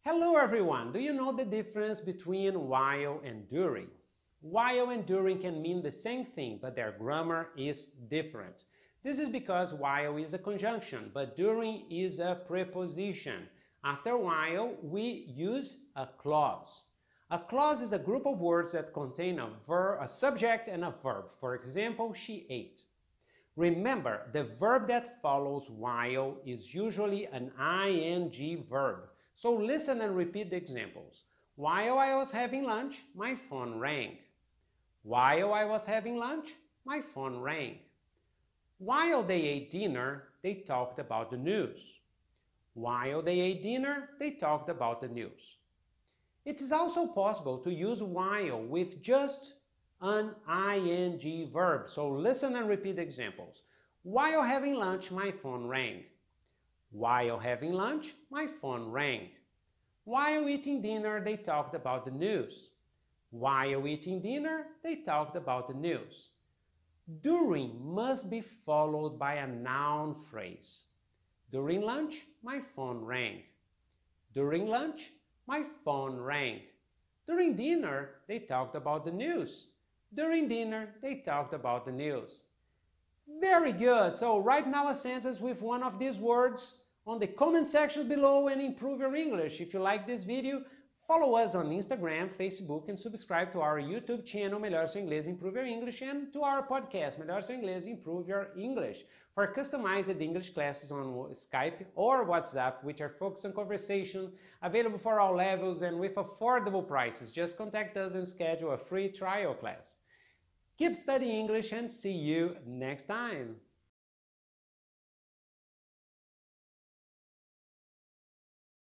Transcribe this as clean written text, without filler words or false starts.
Hello everyone! Do you know the difference between while and during? While and during can mean the same thing, but their grammar is different. This is because while is a conjunction, but during is a preposition. After while, we use a clause. A clause is a group of words that contain a verb, a subject and a verb. For example, she ate. Remember, the verb that follows while is usually an ing verb. So listen and repeat the examples. While I was having lunch, my phone rang. While I was having lunch, my phone rang. While they ate dinner, they talked about the news. While they ate dinner, they talked about the news. It is also possible to use while with just an ing verb. So listen and repeat the examples. While having lunch, my phone rang. While having lunch, my phone rang. While eating dinner, they talked about the news. While eating dinner, they talked about the news. During must be followed by a noun phrase. During lunch, my phone rang. During lunch, my phone rang. During dinner, they talked about the news. During dinner, they talked about the news. Very good! So write now a sentence with one of these words on the comment section below and improve your English. If you like this video, follow us on Instagram, Facebook, and subscribe to our YouTube channel, Melhor Seu Inglês, Improve Your English, and to our podcast, Melhor Seu Inglês, Improve Your English, for customized English classes on Skype or WhatsApp, which are focused on conversation, available for all levels and with affordable prices. Just contact us and schedule a free trial class. Keep studying English and see you next time.